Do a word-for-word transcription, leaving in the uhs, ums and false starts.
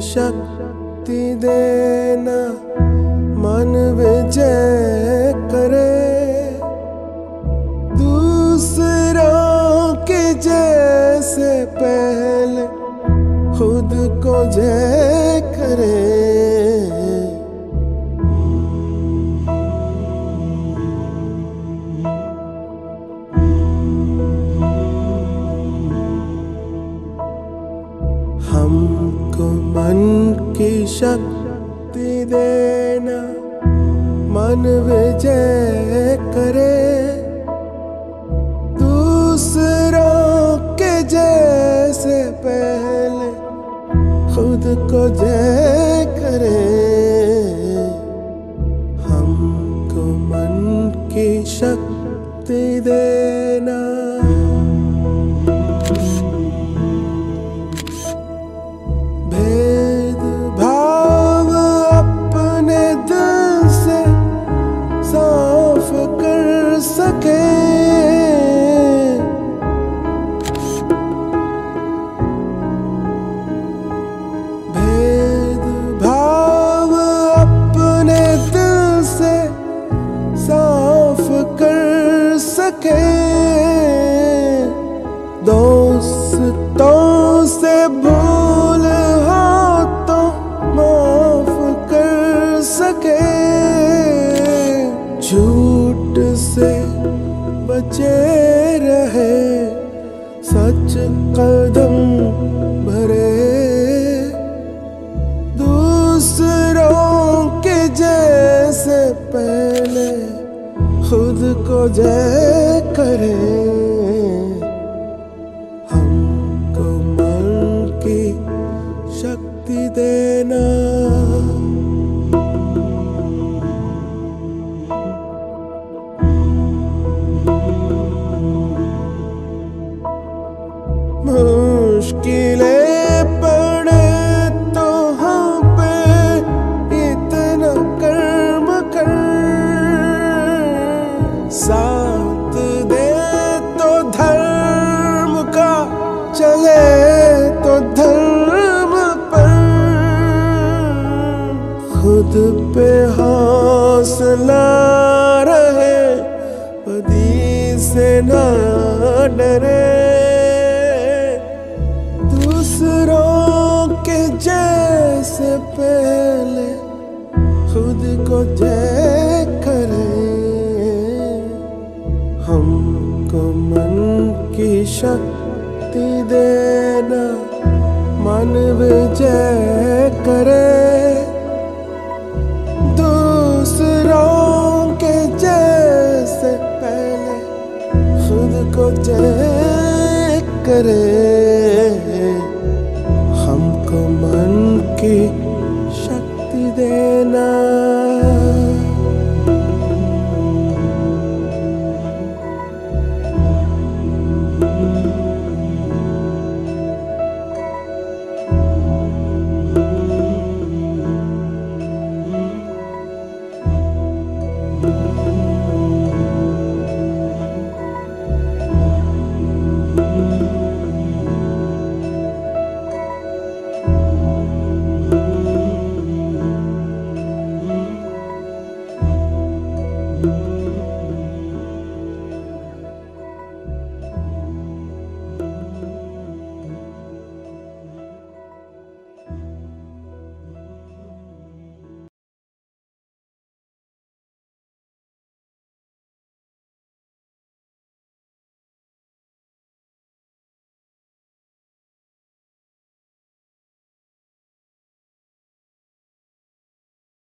शक्ति देना, मन विजय करे। दूसरों के जैसे पहले खुद को जय करे। हमको मन की शक्ति देना, मन विजय करे। दूसरों के जैसे पहले खुद को जय करे। हमको मन की शक्ति देना। भेदभाव अपने दिल से साफ कर सके। भेदभाव अपने दिल से साफ कर सके। दोस्तों से भूल हो तो माफ कर सके। झूठ से बचे रहे, सच कदम भरे। दूसरों के जैसे पहले खुद को जय करे। हमको मन की शक्ति देना। मुश्किलें पड़े तो हम पे इतना कर्म कर। साथ दे तो धर्म का, चले तो धर्म पर। खुद पे हौसला रहे, बदी से ना डरे। दूसरों के जैसे पहले खुद को जय करे। हमको मन की शक्ति देना, मन विजय करे। दूसरों के जैसे पहले खुद को जय करे। हमको मन की शक्ति देना।